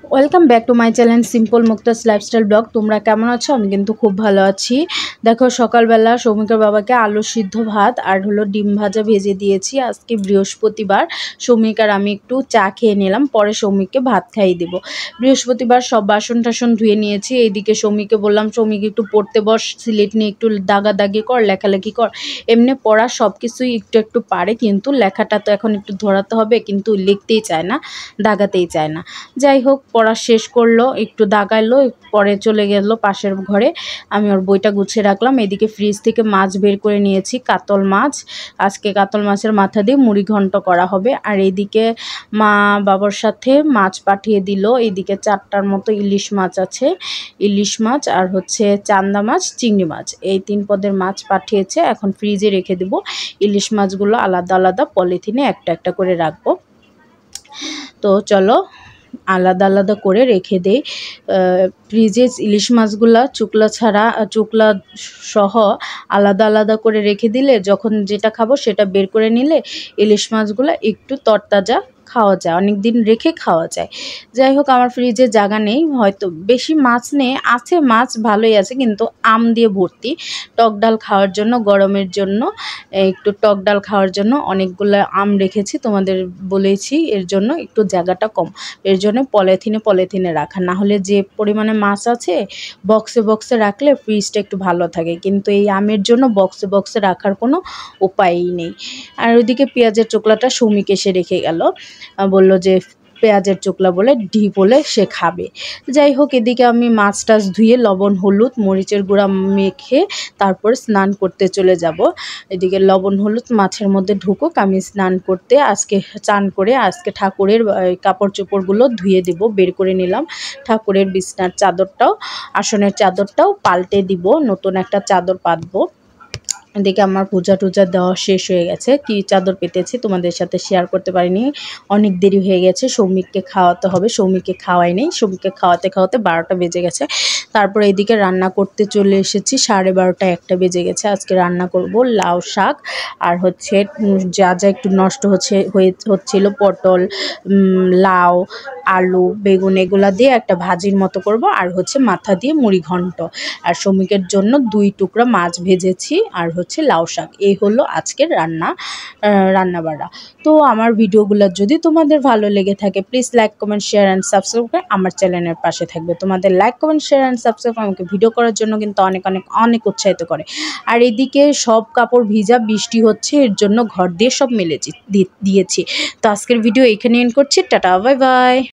Welcome back to my channel simple Mukta's lifestyle vlog. তোমরা কেমন আছো? আমি কিন্তু খুব ভালো আছি। দেখো সকালবেলা সৌমিকের বাবাকে আলু সিদ্ধ ভাত আর হলো ডিম ভাজা ভেজে দিয়েছি। আজকে বৃহস্পতিবার, সৌমিক আর আমি একটু চা খেয়ে নিলাম, পরে সৌমিককে ভাত খাইয়ে দেবো। বৃহস্পতিবার সব বাসন টাসন ধুয়ে নিয়েছি। এইদিকে সৌমিককে বললাম, সৌমিক একটু পড়তে বস, সিলেট নিয়ে একটু দাগাদাগি কর, লেখালেখি কর। এমনি পড়া সব কিছুই একটু একটু পারে, কিন্তু লেখাটা তো এখন একটু ধরাতে হবে, কিন্তু লিখতেই চায় না, দাগাতেই চায় না। যাই হোক, পড়া শেষ করলো, একটু দাগাইলো, পরে চলে গেল পাশের ঘরে। আমি ওর বইটা গুছিয়ে রাখলাম। এদিকে ফ্রিজ থেকে মাছ বের করে নিয়েছি, কাতল মাছ। আজকে কাতল মাছের মাথা দিয়ে মুড়ি ঘন্ট করা হবে। আর এইদিকে মা বাবার সাথে মাছ পাঠিয়ে দিল। এইদিকে 4টার মতো ইলিশ মাছ আছে, ইলিশ মাছ আর হচ্ছে চান্দা মাছ, চিংড়ি মাছ, এই 3 পদের মাছ পাঠিয়েছে। এখন ফ্রিজে রেখে দেব। ইলিশ মাছগুলো আলাদা আলাদা পলিথিনে একটা একটা করে রাখবো। তো চলো আলাদা আলাদা করে রেখে দেই। ফ্রিজে ইলিশ মাছগুলা চুকলা ছাড়া, চুকলা সহ আলাদা আলাদা করে রেখে দিলে যখন যেটা খাবো সেটা বের করে নিলে ইলিশ মাছগুলা একটু তরতাজা খাওয়া যায়, অনেক দিন রেখে খাওয়া যায়। যাই হোক, আমার ফ্রিজে জায়গা নেই, হয়তো বেশি মাছ নেই, আছে মাছ ভালোই আছে, কিন্তু আম দিয়ে ভর্তি। টক ডাল খাওয়ার জন্য, গরমের জন্য একটু টক ডাল খাওয়ার জন্য অনেকগুলো আম রেখেছি, তোমাদের বলেছি, এর জন্য একটু জায়গাটা কম, এর জন্য পলিথিনে রাখা। না হলে যে পরিমাণে মাছ আছে বক্সে বক্সে রাখলে ফ্রিজটা একটু ভালো থাকে, কিন্তু এই আমের জন্য বক্সে বক্সে রাখার কোনো উপায়ই নেই। আর ওইদিকে পেঁয়াজের চোকলাটা সৌমিক এসে রেখে গেল, বলল যে পেঁয়াজের চোকলা বলে ডি বলে সে খাবে। যাই হোক, এদিকে আমি মাছ টাছ ধুয়ে লবণ হলুদ মরিচের গুঁড়া মেখে তারপর স্নান করতে চলে যাব। এদিকে লবণ হলুদ মাছের মধ্যে ঢুকুক, আমি স্নান করতে আজকে চান করে আজকে ঠাকুরের কাপড় চোপড়গুলো ধুয়ে দেব, বের করে নিলাম। ঠাকুরের বিছনার চাদরটাও, আসনের চাদরটাও পাল্টে দিব, নতুন একটা চাদর পাতবো। এদিকে আমার পূজা টুজা দেওয়া শেষ হয়ে গেছে। কি চাদর পেতেছি তোমাদের সাথে শেয়ার করতে পারিনি, অনেক দেরি হয়ে গেছে। সৌমিককে খাওয়াতে হবে, সৌমিককে খাওয়াই নেই, সৌমিককে খাওয়াতে খাওয়াতে 12টা বেজে গেছে। তারপরে এদিকে রান্না করতে চলে এসেছি, 12:30 1টা বেজে গেছে। আজকে রান্না করব লাউ শাক আর হচ্ছে যা যা একটু নষ্ট হচ্ছিল পটল, লাউ, আলু, বেগুন, এগুলা দিয়ে একটা ভাজির মতো করব, আর হচ্ছে মাথা দিয়ে মুড়ি ঘন্ট। আর সৌমিকের জন্য 2 টুকরা মাছ ভেজেছি আর হচ্ছে লাউ শাক। এই হলো আজকের রান্নাবাড়া। তো আমার ভিডিওগুলো যদি তোমাদের ভালো লেগে থাকে, please like comment share and subscribe করে আমার চ্যানেলের পাশে থাকবে। তোমাদের like comment share and subscribe আমাকে ভিডিও করার জন্য কিন্তু অনেক অনেক অনেক উৎসাহিত করে। আর এদিকে সব কাপড় ভিজা, বৃষ্টি হচ্ছে, এর জন্য ঘর দিয়ে সব দিয়েছি। তো আজকের ভিডিও এখানে এন্ড করছি। Tata, bye by.